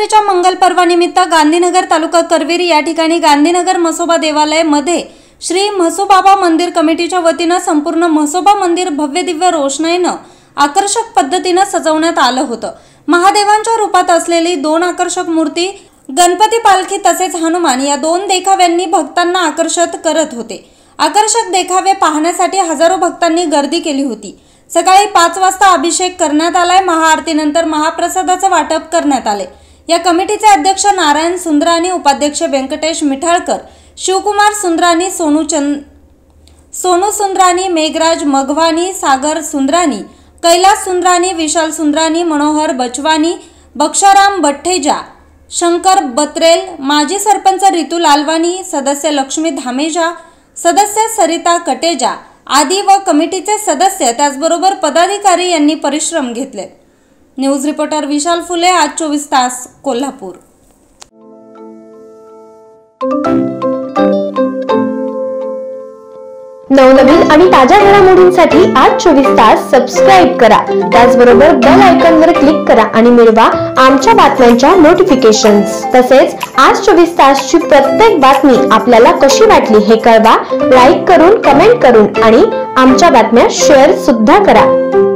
कमिटीच्या मंगल पर्वानिमित्त गांधीनगर तालुका करवीर या ठिकाणी गांधीनगर म्हसोबा देवालय मध्ये श्री म्हसोबाबा मंदिर कमिटीच्या वतीने संपूर्ण म्हसोबा मंदिर भव्य दिव्य रोषणाईने आकर्षक पद्धतीने सजवण्यात आलं होतं। महादेवांच्या रूपात असलेली 2 आकर्षक मूर्ती, गणपती पालखी तसेच हनुमान या 2 देखाव्यांनी भक्तांना आकर्षित करत होते। आकर्षक देखावे पाहण्यासाठी हजारो भक्तांनी गर्दी केली होती। सकाळी 5 वाजता अभिषेक करण्यात आलाय। महाआरतीनंतर महाप्रसादाचे वाटप करण्यात आले। या कमिटीचे अध्यक्ष नारायण सुंदरानी, उपाध्यक्ष व्यंकटेश मिठाळकर, शिवकुमार सुंदरानी, सोनू सुंदरानी, मेघराज मघवानी, सागर सुंदरानी, कैलास सुंदरानी, विशाल सुंदरानी, मनोहर बचवानी, बक्षाराम बठ्ठेजा, शंकर बत्रेल, माजी सरपंच रितू लालवानी, सदस्य लक्ष्मी धामेजा, सदस्य सरिता कटेजा आदी व कमिटीचे सदस्य त्याचबरोबर पदाधिकारी यांनी परिश्रम घेतले। न्यूज रिपोर्टर विशाल फुले, आज 24 तास, कोल्हापूर। नवनवीन आणि ताज्या घडामोडींसाठी आज 24 तास सबस्क्राइब करा। त्याचबरोबर बेल आयकॉनवर क्लिक करा आणि मिळवा आमच्या बातम्यांच्या नोटिफिकेशन्स। तसेच आज 24 तासची प्रत्येक बातमी आपल्याला कशी वाटली हे कळवा, लाईक करून, कमेंट करून आणि आमच्या बातम्या शेअर सुद्धा करा।